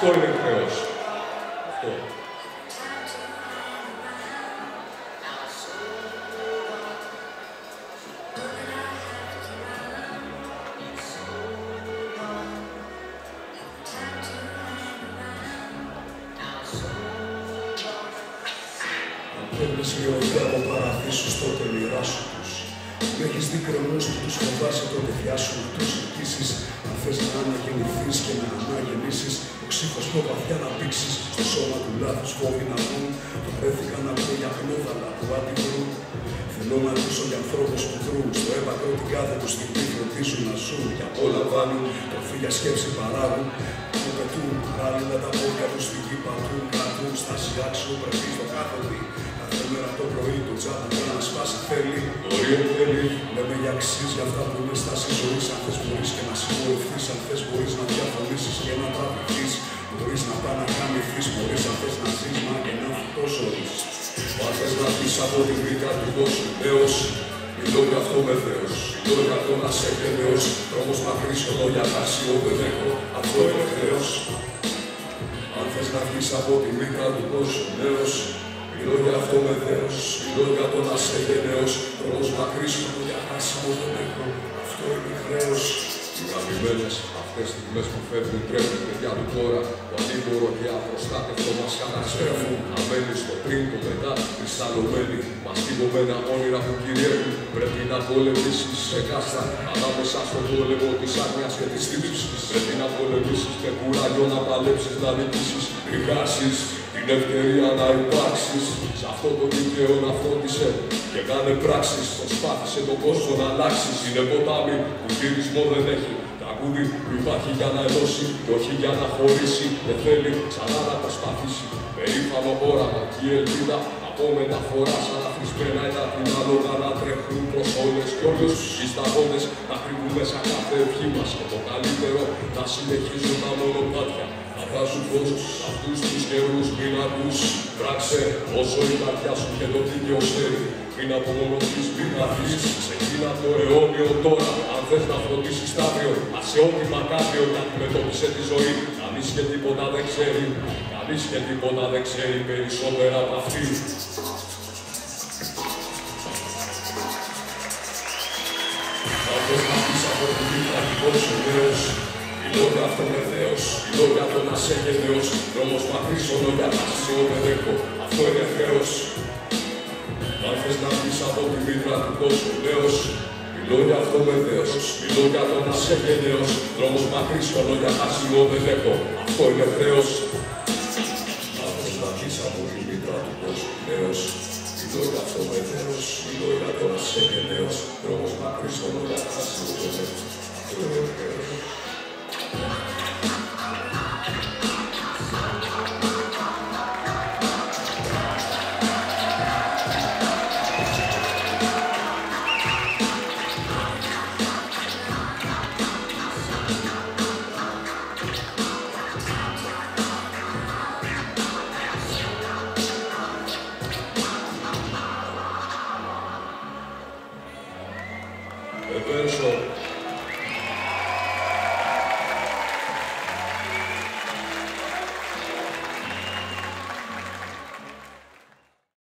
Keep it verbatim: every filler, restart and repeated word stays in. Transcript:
είναι χρέος. Αυτό. Παίρνεις λιωτά από παραδείσους, τότε μοιράσου τους. Μ' έχεις δει κρεμούς που τους φοβάσαι, τότε φιάσου να τους νικήσεις. Αν θες να αναγεννηθείς και να αναγεννήσεις, το ξύφος πιο βαθιά να πήξεις. Στο σώμα του λάθους φόβοι να βγουν. Βαρέθηκα να πω για πνόδαλα που αντιδρούν. Θέλω να ακούσω για ανθρώπους που δρούν. Στο έπακρο την κάθε του στιγμή φροντίζουν να ζουν. Και απολαμβάνουν τροφή για σκέψη παράγουν. Που πετούν παράλληλα τα πόδια τους στη γη πατούν. Κρατούν στάση αξιοπρεπή στο κάθοδι. Κάθε μέρα το πρωί το τζάμπου για να σπάσει θέλει. Όριο θέλει. Λέμε για αξίες για αυτά που είναι στάση ζωής. Αν θες μπορείς και να συγχωρηθείς. Αν θες μπορείς να διαφωνήσεις και να τραβηθείς. Μπορείς να πάει να κάνηθείς. Μπορείς αν θες να ζεις μα και να τόσο εις. Αν θες να πεις από τη μήτρα του κόσμου νέος. Μιλώ για αυτό με Θεός. Μιλώ για το να σε γενναίος. Τρόμος μακρύς και λόγια τάσιο δεν έχω. Αυτό είναι χρέος. Αν θες να βγεις από τη μήτρα του κόσμου νέος. Μιλώ για αυτό με Θεός, μιλώ για το να σε γενναίος. Τρόμος μακρύς και λόγια τάσιο δεν έχω. Αυτό είναι χρέος. Οι γαμημένες αυτές τις στιγμές που φεύγουν τρέχουν παιδιά του τώρα. Το αντίπορο και απροστάτευτο μας καταστρέφουν. Αμένει στο πριν, το μετά, κρυσταλλωμένοι. Μαστιγωμένα όνειρα που κυριεύουν. Πρέπει να πολεμήσεις σε κάστα. Ανάμεσα στον πόλεμο της άγνοιας και της θλίψης. Πρέπει να πολεμήσεις με κουράγιο να παλέψεις, να νικήσεις. Ρηγάσεις την ευκαιρία να υπάρξεις. Σε αυτό το δίκαιο να φρόντισε και κάνε πράξεις. Προσπάθησε τον κόσμο να αλλάξεις. Είναι ποτάμι που γυρισμό δεν έχει. Τραγούδι που υπάρχει για να ενώσει και όχι για να χωρίσει. Δεν θέλει ξανά να προσπαθήσει. Περήφανο όραμα και η ελπίδα από μεταφορά σαν αφρισμένα ένα την άλλο να τρέχουν προς όλες και όλους οι σταγόνες να κρύβουν μέσα κάθε ευχή μας και το καλύτερο να συνεχίζουν τα μονοπάτια. Να βάζουν φως σε αυτούς τους καιρούς μην ακούς. Πράξε όσο η καρδιά σου και το δίκαιο στέρι. Μην απομονωθείς, μην αφήσεις σε εκείνα το αιώνιο τώρα. Αν θες να φροντίσεις τ' αύριο, άσε ό,τι μακάβριο και αντιμετώπισε τη ζωή. Κανείς και τίποτα δεν ξέρει, κανείς και τίποτα δεν ξέρει περισσότερα από αυτή. Αν θες να πεις από την πίτα δικός σου νέος. Μιλώ για αυτό με Θεός, μιλώ για το να σε γενναίος. Δρόμος μακρύς όλο για να σε δεν έχω. Αυτό είναι χρέος. Αν θες να πεις από τη μήτρα του κόσμου νέος. Μιλώ για αυτό με Θεός, μιλώ για το να σε γενναίος. Δρόμος μακρύς όλο για να σε δεν έχω. Αυτό είναι χρέος. Αν θες να πεις από τη μήτρα του κόσμου νέος. Μιλώ για αυτό με Θεός, μιλώ για το να σε γενναίος. Δρόμος μακρύς όλο για να σε δεν έχω. Αυτό είναι χρέος.